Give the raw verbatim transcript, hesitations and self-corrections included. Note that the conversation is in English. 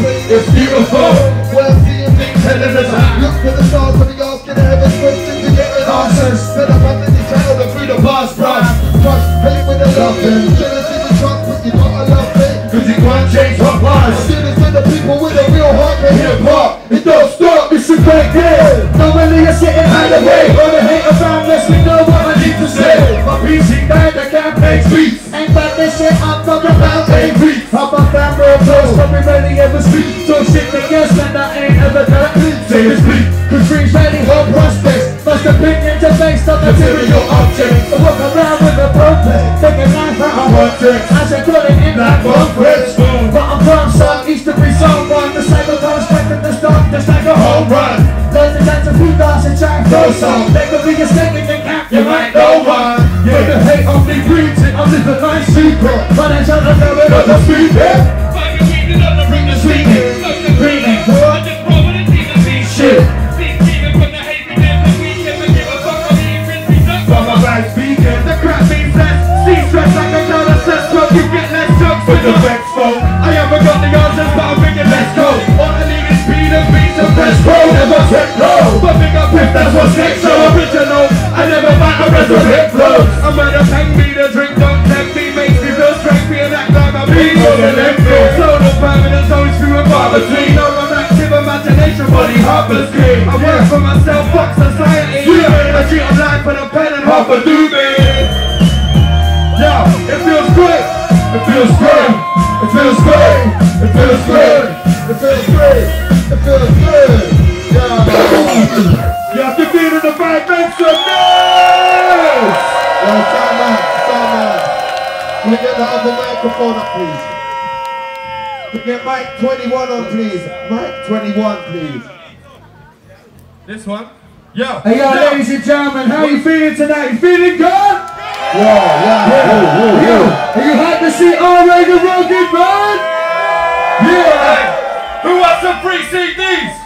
It's beautiful. We're seeing things headed as high. Look to the stars when we asking the heavens questions to get answers. Set up under the channel to through the past pride. Trust, hate with a love thing. Jealousy with trust, but you gotta love it. Cause you can't change what lies. I do this to the people with a real heart to hip hop. It don't stop, it's a great day. Normally you're sitting hide away. All the hate around us, we know what I need to say. My P C band, I can't make beats. Ain't bad this shit, I'm talking about eight beats. I'm a fan real close, but we rarely ever speak. Talk shit to yes, and I ain't ever done it. Say it's bleak, cause dreams rarely hold prospects. Most opinions are based on material objects. I walk around with a prophet, thinking life out of objects. I should call it in that one fresh spoon. But I'm from some east to be someone. The cycle comes straight from the start, just like a home run. Learn to dance a few bars and try those songs. They could be a second in camp, you might know one. Yeah, but the hate only breeds it, I'm living my secret. But I tell them know it on the street, yeah. Fucking weeding up the ring the sweeting. Fucking breathing, I just roll with a team of these shit. The crap means less, C-stress like a child assess. Well, you get less jokes with the vex phone. I haven't got the answers, but I'm thinking let's go. All I need is speed and beats and press roll. Never techno, but big up if that's what's next. So original, I never fight a resurrect flows. I'm gonna hang me, the drink don't tempt me. Makes me feel strength, being act like I'm being on the left floor. Slow the permanent zones through a bar between. No, I'm active imagination, body Harper's clean. I work for myself, fuck society. I treat on life with a pen and half a doobie. Yo, it feels great, it feels great, it feels great, it feels great, it feels great, it feels good. Yeah, you have to feel in the vibe, make some noise! Yo, sound man, sound man. Can we get the other microphone up, please? Can we get mic twenty-one on, please? Mic twenty-one, please. This one? Yo! Hey, yo, yo, ladies and gentlemen, how are you feeling tonight? You feeling good? Yeah, yeah, yeah, yeah, yeah. Are you happy to see R A the Rugged Man? Yeah! Who wants some free C Ds?